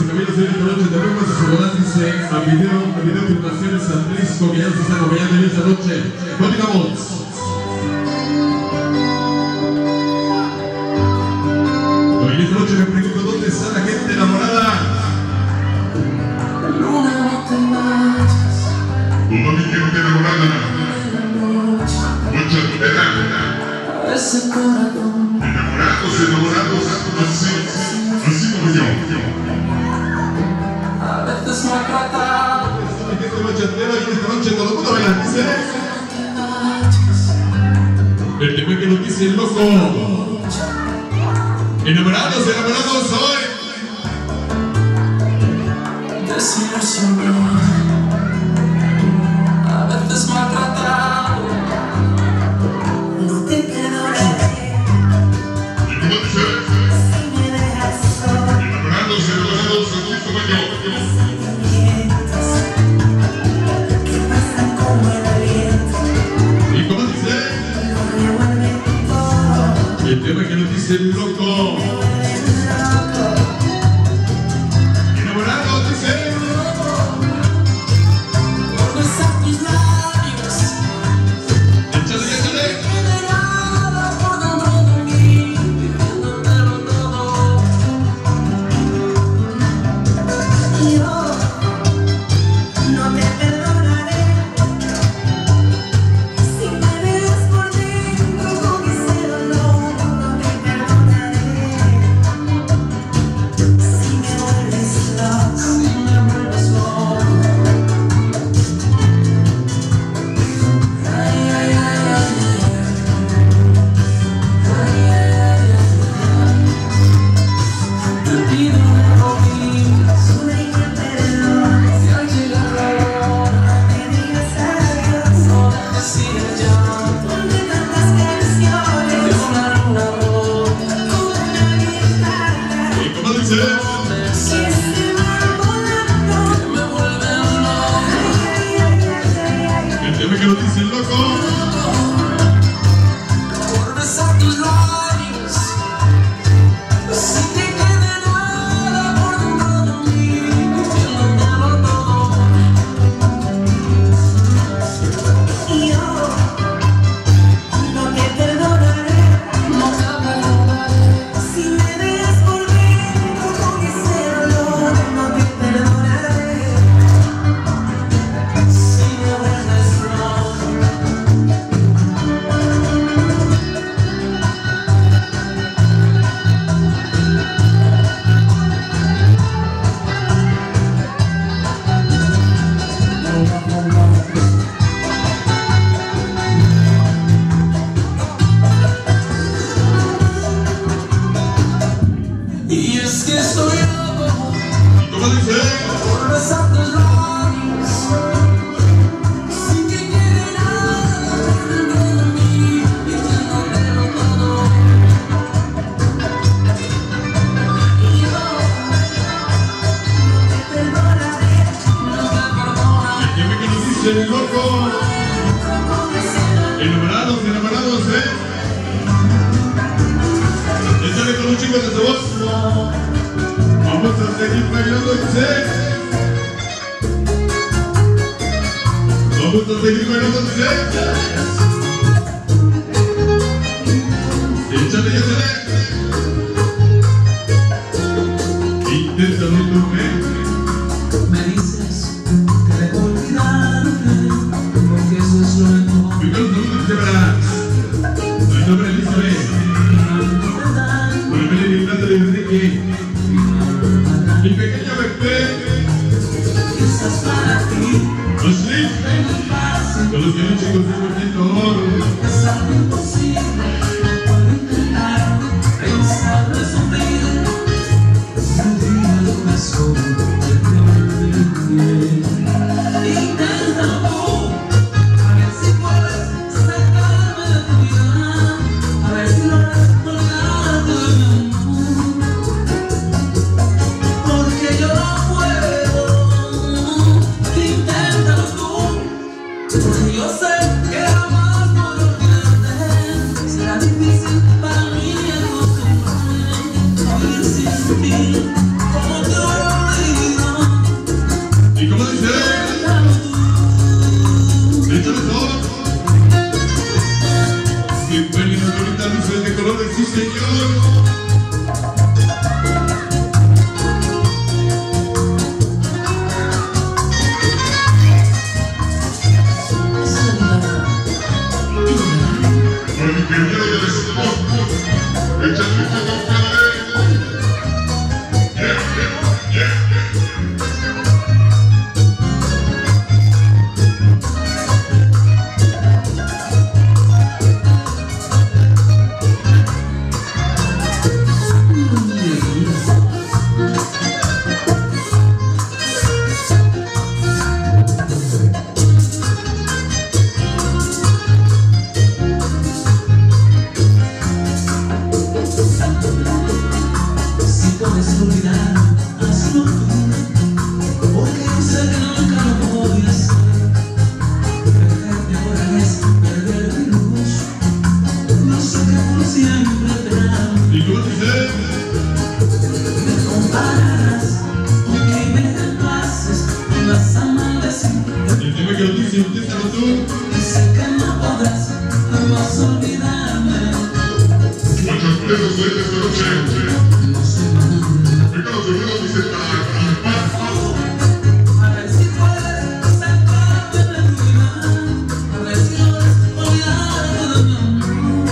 caballeros, en esta noche tenemos a su boda, dice a video filmaciones San Francisco, que ya nos está acompañando en esta noche. Continuamos. Hoy en esta noche me pregunto dónde está la gente enamorada. Toda mi gente enamorada, mucha tutela. Enamorados, así como yo. A veces maltratado. Esta noche entera y esta noche todo el mundo baila, dice. El tema que nos dice el loco. Enamorados hoy. Desilusionado, a veces maltratado. No te perdonaré. ¿Y cómo dice? Si me dejas solo. Enamorados, así como yo. Que pasan como el viento. ¿Y cómo dice? Lo revuelven todo. El tema que nos dice el loco. Enamorados, dice. Por besar tus labios. Échale. Que de nada por dentro de mí, viviéndotelo todo. Yo no te perdonaré. Si me dejas por dentro con ese dolor, no te perdonaré. Si me vuelves loco, ay, ay, ay, ay, te pido de rodillas, si al llegar la hora me digas adiós, no dejes ir el llanto de tantas canciones, de una luna rota, con una guitarra. ¿Y cómo dice? Si se van volando, que me vuelven loco. El tema que nos dice el loco. Por besar tus labios, si te quede nada por dentro de mí, viviéndotelo todo. Y yo no te perdonaré, no te perdonaré. Si me dejas por dentro con ese dolor, no te perdonaré. Si me vuelves loco. Y es que soy loco ¿Y cómo dice? por besar tus labios, sin que quede nada por dentro de mí, viviéndotelo todo. Y yo no te perdonaré, no te perdonaré. El tema que nos dice el loco. Enamorados, Échale con un chico de su voz. Vamos a seguir bailando, dice. Vamos a seguir bailando, dice. Échale. Inténtalo tú, Me dices que debo olvidarte, porque eso es lo mejor. Primero saludos, Chevras. Mi nombre es Elizabeth. Por el medio de Ignacio de Enrique. Mi pequeña bebé. Quizás para ti Ashley. Con los que no chicos de oro. es algo imposible. Puedo intentar pensar de sufrir. Un día lo beso de ti. Inténtalo tú, a ver si puedes sacarme de tu vida, a ver si logras colgarte de mi amor. Porque yo no puedo. Inténtalo tú, porque yo sé que jamás podré olvidarte. Contéstalo tú. Sé que no podrás jamás olvidarme. Muchos presos de esta noche. No soy malo. Venga los sonidos y se A ver si puedes sacarme de mi vida. A ver si logras olvidar todo mi amor.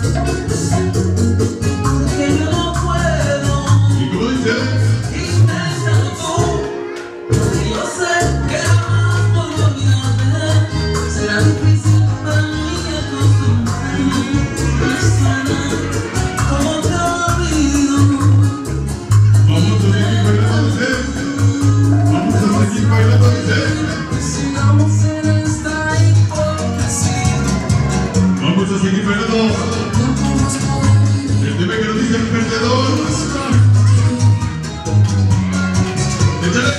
Porque yo no puedo. ¿Y cómo dice? Inténtalo tú. Porque yo sé que jamás podré olvidarte. Será difícil para mí acostumbrarme. Me suena como te olvido. Vamos a seguir bailando, dice. Vamos a seguir bailando, dice. Sigamos en esta hipocresía. Vamos a seguir bailando. El tema que nos dice el perdedor. Échale.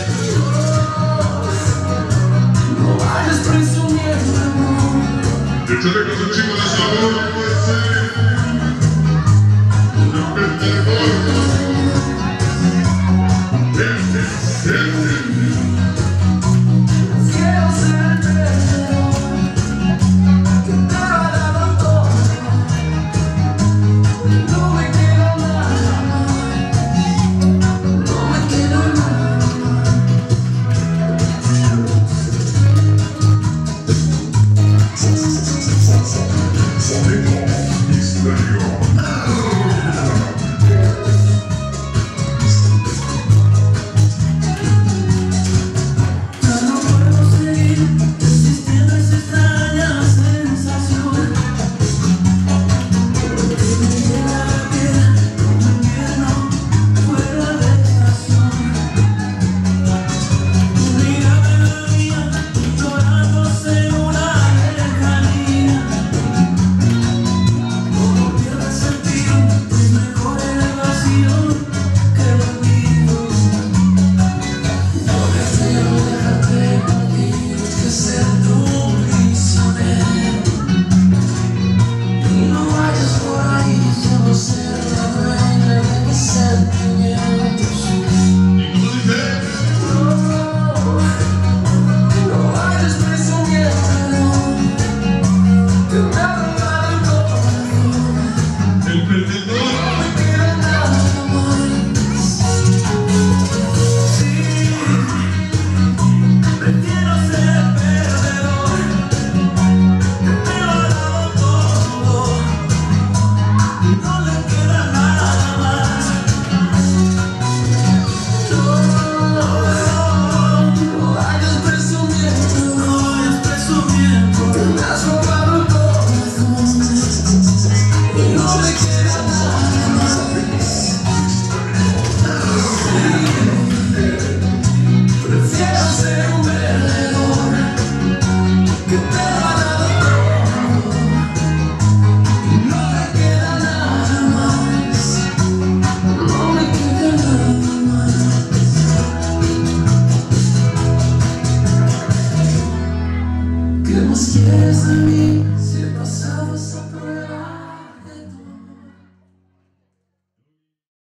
No vayas presumiendo, amor. Échale con su chico.